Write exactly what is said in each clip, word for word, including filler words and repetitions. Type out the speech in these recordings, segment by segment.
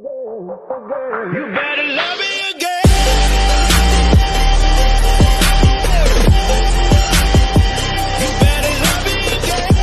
You better love me again. You better love me again.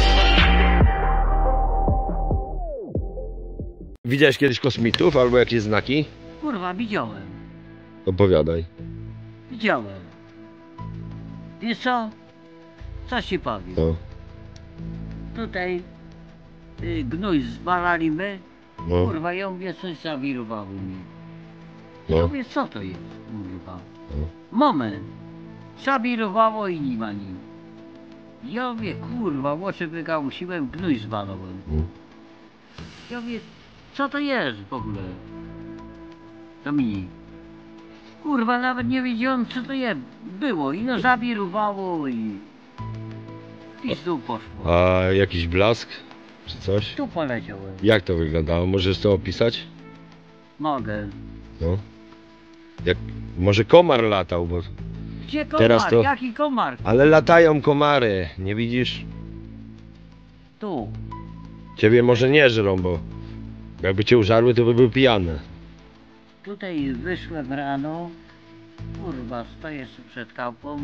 Widziałeś kiedyś kosmitów albo jakieś znaki? Kurwa, widziałem. Opowiadaj. Widziałem. Wiesz co? Co ci powiem? No. Tutaj y, gnój zwalali my. No. Kurwa, ja mówię, coś zawirowało mi. Ja No. mówię, co to jest, kurwa? No. Moment. Zawirowało i nie ma nim. Ja mówię, kurwa, w oczy wygałosiłem, gnój zwalałem. No. Ja mówię, co to jest w ogóle? To mi. Kurwa, nawet nie wiedziałem, co to jest. Było i no zawirowało i... Pizdu poszło. A jakiś blask? Czy coś? Tu poleciałem. Jak to wyglądało? Możesz to opisać? Mogę. No. Jak... Może komar latał, bo... Gdzie komar? Teraz to- Jaki komar? Ale latają komary, nie widzisz? Tu. Ciebie może nie żrą, bo... Jakby cię użarły, to by był pijany. Tutaj wyszłem rano. Kurwa, stoję sobie przed kałpą.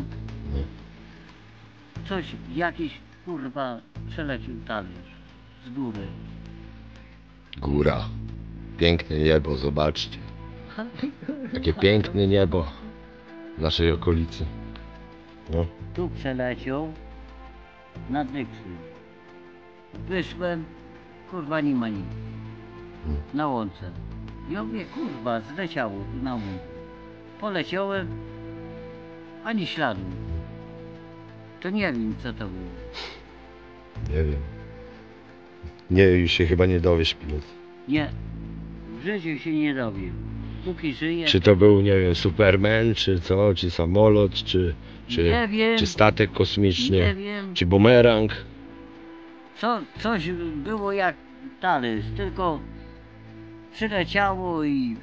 Coś, jakiś, kurwa, przelecił talerz. Z góry. Góra. Piękne niebo, zobaczcie. Takie piękne niebo w naszej okolicy. No. Tu przeleciał. Na dyksy. Wyszłem. Kurwa, nie ma nic. Na łące. Ja mówię, kurwa, zleciało tu na łące. Poleciałem. Ani śladu. To nie wiem, co to było. Nie wiem. Nie, już się chyba nie dowiesz, pilot. Nie. W życiu się nie dowiem. Póki żyję. Czy to był, nie wiem, Superman, czy co, czy samolot, czy, czy, Nie wiem. czy statek kosmiczny, Nie wiem. czy bumerang. Co, coś było jak talerz, tylko przyleciało i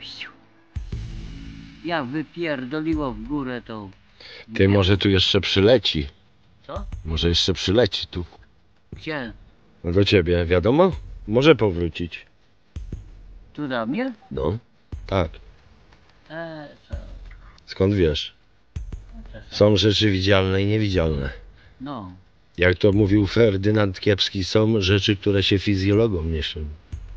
jak wypierdoliło w górę, to... Ty, może tu jeszcze przyleci. Co? Może jeszcze przyleci tu. Gdzie? No do ciebie, wiadomo? Może powrócić. Tu do mnie? No. Tak. E, co? Skąd wiesz? Są rzeczy widzialne i niewidzialne. No. Jak to mówił Ferdynand Kiepski, są rzeczy, które się fizjologom nie szą.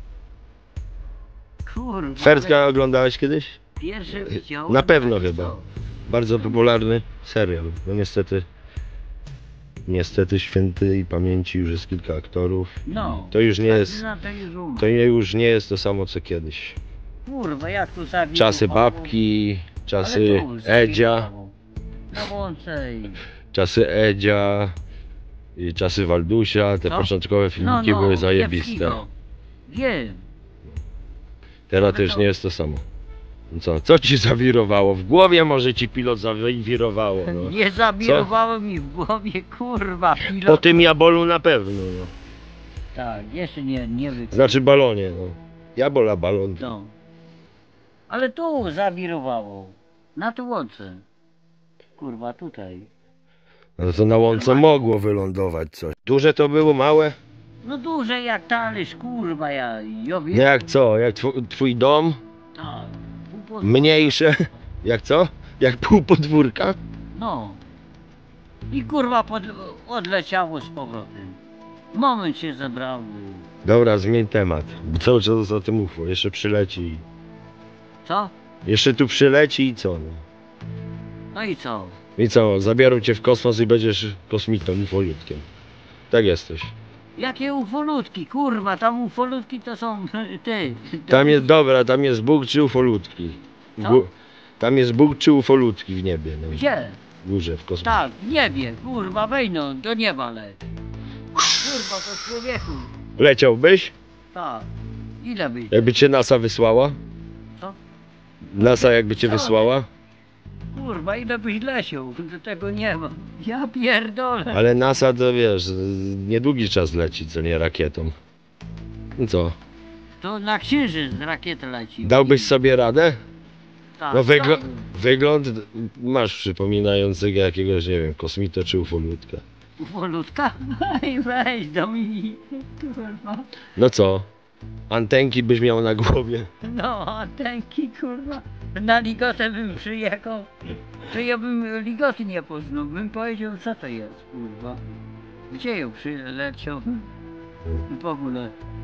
Kurwa. Ferdka ale oglądałeś kiedyś? Pierwsze widziałem. Na pewno tak, chyba. co? Bardzo popularny serial. No niestety, niestety świętej pamięci już jest kilka aktorów. No. To już nie jest, Na to już umarł. to już nie jest to samo co kiedyś. Kurwa, jak tu zabiło. Czasy babki, czasy Ale tu Edzia, zabiło. Na łące i... czasy Edzia, i czasy Waldusia. Te Co? początkowe filmiki były zajebiste. Kiepskiego. Wiem. Teraz to już nie jest to samo. No co, co ci zawirowało? W głowie może ci pilot zawirowało. No. Nie zabirowało mi w głowie, kurwa, pilot. Po tym jabolu na pewno. No. Tak, jeszcze nie, nie wy... Znaczy balonie. No. Jabola balon. No. Ale tu zawirowało. Na tu łące. Kurwa, tutaj. No to na łące mogło wylądować coś. Duże to było, małe? No duże jak talerz, kurwa, ja, ja wiem. Nie jak co? Jak tw twój dom? Tak. Pół pod- Mniejsze? Jak co? Jak pół podwórka? No. I kurwa pod... odleciało z powrotem. Moment się zebrał. Dobra, zmień temat. Bo cały czas o tym U F O. Jeszcze przyleci. Co? Jeszcze tu przyleci i co? No. No i co? I co? Zabiorą cię w kosmos i będziesz kosmitą, ufolutkiem. Tak jesteś. Jakie ufolutki, kurwa, tam ufolutki to są ty. Tam jest, dobra, tam jest Bóg czy ufolutki? W Co? gó- Tam jest Bóg czy ufolutki w niebie? No. Gdzie? W górze, w kosmosie. Tak, nie wiem, kurwa, wejdą do nieba leć. Kurwa, to człowieku. Leciałbyś? Tak. Ile by? Jakby cię NASA wysłała? Co? NASA jakby cię Co? wysłała? Kurwa, ile byś leciał? Do tego nie ma. Ja pierdolę. Ale NASA to wiesz, niedługi czas leci, co nie rakietą. No co? To na księżyc rakieta leci. Dałbyś sobie radę? Tak, No wygl tak. wygląd masz przypominającego jakiegoś, nie wiem, kosmitę czy ufolutka. Ufolutka? I weź do mnie. Kurwa. No co? Antenki byś miał na głowie. No, antenki, kurwa. Na ligotę bym przyjechał, to ja bym ligoty nie poznał. Bym powiedział, co to jest, kurwa. Gdzie ją przyleciał? W ogóle.